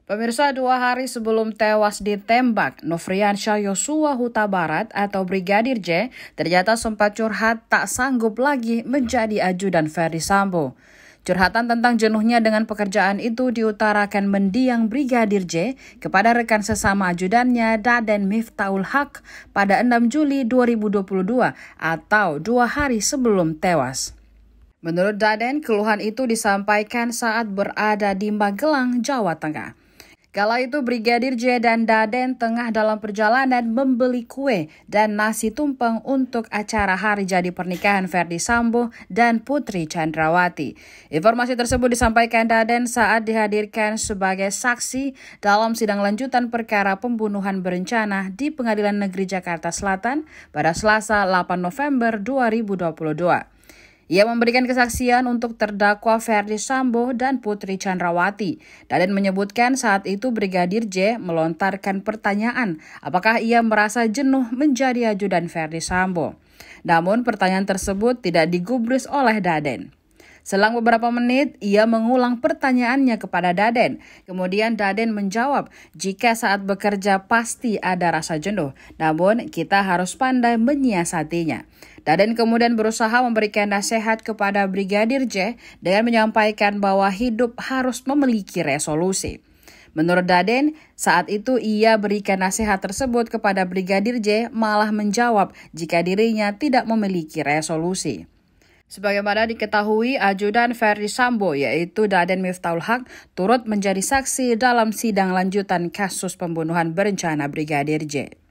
Pemirsa, 2 hari sebelum tewas ditembak, Nofriansyah Yosua Huta Barat atau Brigadir J ternyata sempat curhat tak sanggup lagi menjadi ajudan Ferdy Sambo. Curhatan tentang jenuhnya dengan pekerjaan itu diutarakan mendiang Brigadir J kepada rekan sesama ajudannya Daden Miftahul Haq pada 6 Juli 2022 atau 2 hari sebelum tewas. Menurut Daden, keluhan itu disampaikan saat berada di Magelang, Jawa Tengah. Kala itu Brigadir J dan Daden tengah dalam perjalanan membeli kue dan nasi tumpeng untuk acara hari jadi pernikahan Ferdy Sambo dan Putri Chandrawati. Informasi tersebut disampaikan Daden saat dihadirkan sebagai saksi dalam sidang lanjutan perkara pembunuhan berencana di Pengadilan Negeri Jakarta Selatan pada Selasa 8 November 2022. Ia memberikan kesaksian untuk terdakwa Ferdy Sambo dan Putri Chandrawati. Daden menyebutkan saat itu Brigadir J melontarkan pertanyaan apakah ia merasa jenuh menjadi ajudan Ferdy Sambo. Namun pertanyaan tersebut tidak digubris oleh Daden. Selang beberapa menit, ia mengulang pertanyaannya kepada Daden. Kemudian Daden menjawab, jika saat bekerja pasti ada rasa jenuh, namun kita harus pandai menyiasatinya. Daden kemudian berusaha memberikan nasihat kepada Brigadir J dengan menyampaikan bahwa hidup harus memiliki resolusi. Menurut Daden, saat itu ia berikan nasihat tersebut kepada Brigadir J malah menjawab jika dirinya tidak memiliki resolusi. Sebagaimana diketahui, ajudan Ferdy Sambo yaitu Daden Miftahul Haq turut menjadi saksi dalam sidang lanjutan kasus pembunuhan berencana Brigadir J.